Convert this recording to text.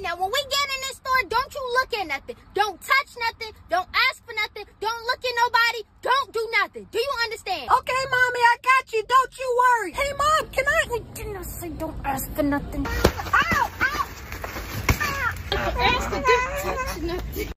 right now. When we get in this store, don't you look at nothing. Don't touch nothing. Don't ask for nothing. Don't look at nobody. Don't do nothing. Do you understand? Okay, Mommy, I got you. Don't you worry. Hey, Mom, can I? We didn't say don't ask for nothing. Ow! Ow! Ow! Ask for, don't touch nothing.